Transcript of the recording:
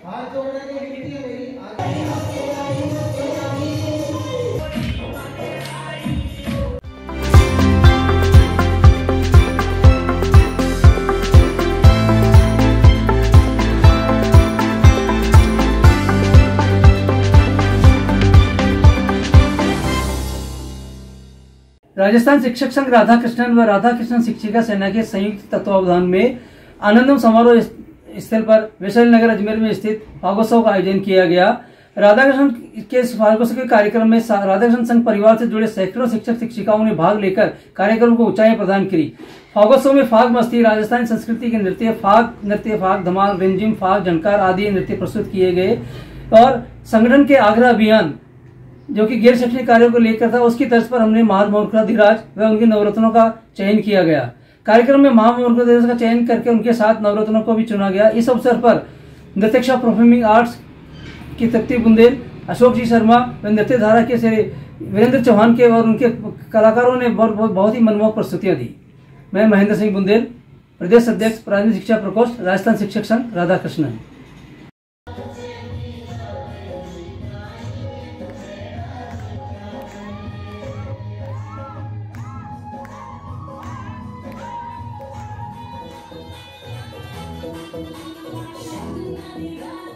हाथ जोड़ने की विनती है मेरी। राजस्थान शिक्षक संघ राधाकृष्णन व राधाकृष्णन शिक्षिका सेना के संयुक्त तत्वावधान में आनंदम समारोह स्थल पर वैशाली नगर अजमेर में स्थित फागोत्सव का आयोजन किया गया। राधाकृष्ण के फागोत्सव के कार्यक्रम में राधाकृष्ण संघ परिवार से जुड़े सैकड़ों शिक्षक शिक्षिकाओं ने भाग लेकर कार्यक्रम को ऊंचाई प्रदान की। फागोत्सव में फाग मस्ती, राजस्थानी संस्कृति के नृत्य, फाग धमाल, रिमझिम, फाग झंकार आदि नृत्य प्रस्तुत किए गए और संगठन के आग्रह अभियान जो कि गैर शैक्षणिक कार्यों को लेकर था, उसकी तर्ज पर हमने महामूर्खाधिराज व उनके नवरत्नों का चयन किया गया। कार्यक्रम में महामूर्खाधिराज का चयन करके उनके साथ नवरत्नों को भी चुना गया। इस अवसर पर नृत्यक्षा परफॉर्मिंग आर्ट्स की तृप्ति बुंदेल, अशोक जी शर्मा व नृत्य धारा के श्री वीरेंद्र चौहान के और उनके कलाकारों ने बहुत ही मनमोहक प्रस्तुतियां दी। मैं महेंद्र सिंह बुंदेल, प्रदेश अध्यक्ष प्राथमिक शिक्षा प्रकोष्ठ, राजस्थान शिक्षक संघ राधाकृष्णन। Shall